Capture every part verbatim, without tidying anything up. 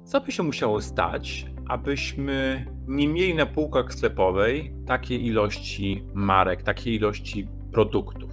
Co by się musiało stać, abyśmy nie mieli na półkach sklepowej takiej ilości marek, takiej ilości produktów?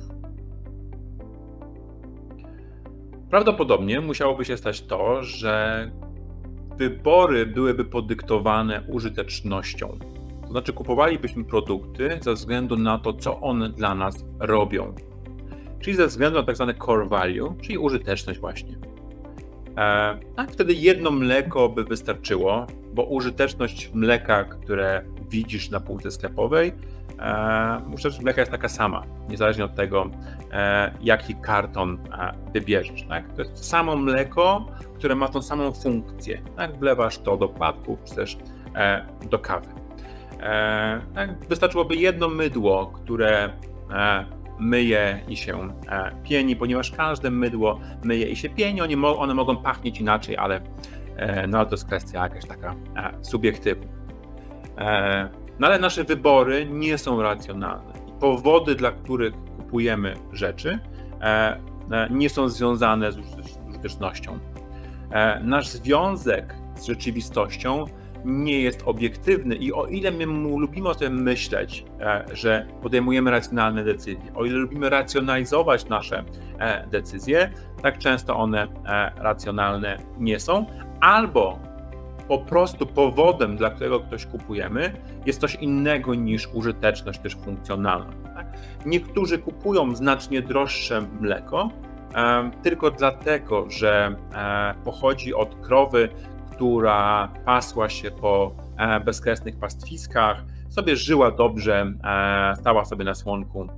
Prawdopodobnie musiałoby się stać to, że wybory byłyby podyktowane użytecznością. To znaczy kupowalibyśmy produkty ze względu na to, co one dla nas robią. Czyli ze względu na tak zwane core value, czyli użyteczność właśnie. E, tak, wtedy jedno mleko by wystarczyło, bo użyteczność mleka, które widzisz na półce sklepowej, e, użyteczność mleka jest taka sama, niezależnie od tego, e, jaki karton e, wybierzesz. Tak? To jest samo mleko, które ma tą samą funkcję. Tak? Wlewasz to do płatków, czy też e, do kawy. E, tak? Wystarczyłoby jedno mydło, które e, myje i się e, pieni, ponieważ każde mydło myje i się pieni, one, mo one mogą pachnieć inaczej, ale, e, no, ale to jest kwestia jakaś taka e, subiektywna. E, no ale nasze wybory nie są racjonalne. I powody, dla których kupujemy rzeczy, e, e, nie są związane z użytecznością. E, nasz związek z rzeczywistością nie jest obiektywny i o ile my lubimy o tym myśleć, że podejmujemy racjonalne decyzje, o ile lubimy racjonalizować nasze decyzje, tak często one racjonalne nie są, albo po prostu powodem, dla którego ktoś kupujemy, jest coś innego niż użyteczność, też funkcjonalna. Niektórzy kupują znacznie droższe mleko tylko dlatego, że pochodzi od krowy, która pasła się po bezkresnych pastwiskach, sobie żyła dobrze, stała sobie na słonku,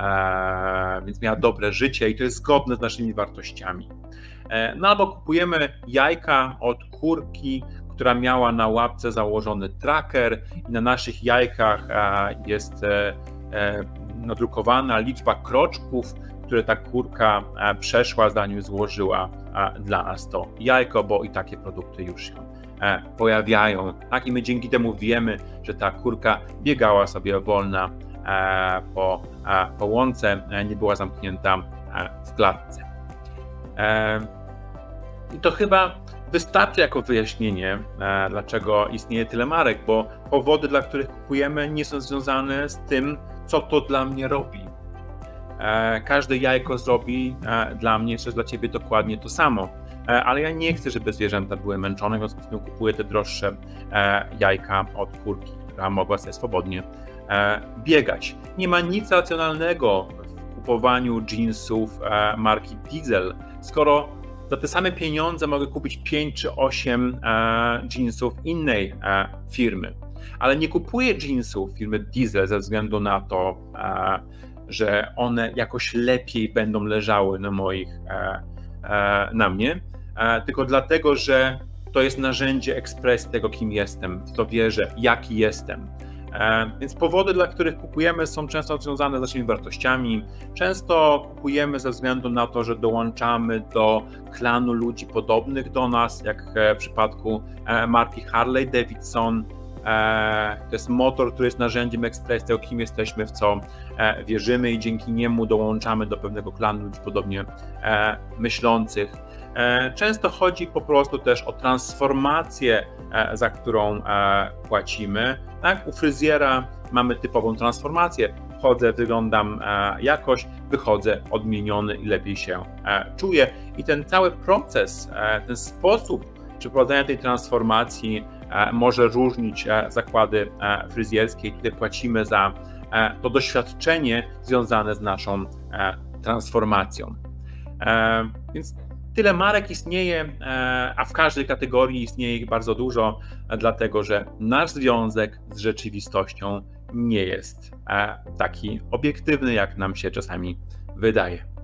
więc miała dobre życie i to jest zgodne z naszymi wartościami. No albo kupujemy jajka od kurki, która miała na łapce założony tracker i na naszych jajkach jest nadrukowana liczba kroczków, które ta kurka przeszła, zanim złożyła dla nas to jajko, bo i takie produkty już się pojawiają. Tak? I my dzięki temu wiemy, że ta kurka biegała sobie wolna po, po łące, nie była zamknięta w klatce. I to chyba wystarczy jako wyjaśnienie, dlaczego istnieje tyle marek, bo powody, dla których kupujemy, nie są związane z tym, co to dla mnie robi. Każde jajko zrobi dla mnie, czy dla ciebie dokładnie to samo, ale ja nie chcę, żeby zwierzęta były męczone, w związku z tym kupuję te droższe jajka od kurki, która mogła sobie swobodnie biegać. Nie ma nic racjonalnego w kupowaniu jeansów marki Diesel, skoro za te same pieniądze mogę kupić pięć czy osiem jeansów innej firmy, ale nie kupuję jeansów firmy Diesel ze względu na to, że one jakoś lepiej będą leżały na moich, na mnie, tylko dlatego, że to jest narzędzie ekspresji tego, kim jestem, w to wierzę, jaki jestem. Więc powody, dla których kupujemy, są często związane z naszymi wartościami. Często kupujemy ze względu na to, że dołączamy do klanu ludzi podobnych do nas, jak w przypadku marki Harley Davidson. To jest motor, który jest narzędziem ekspresji tego, kim jesteśmy, w co wierzymy i dzięki niemu dołączamy do pewnego klanu ludzi podobnie myślących. Często chodzi po prostu też o transformację, za którą płacimy. Tak? U fryzjera mamy typową transformację. Wchodzę, wyglądam jakoś, wychodzę odmieniony i lepiej się czuję. I ten cały proces, ten sposób przeprowadzenia tej transformacji może różnić zakłady fryzjerskie. Tutaj płacimy za to doświadczenie związane z naszą transformacją. Więc tyle marek istnieje, a w każdej kategorii istnieje ich bardzo dużo, dlatego że nasz związek z rzeczywistością nie jest taki obiektywny, jak nam się czasami wydaje.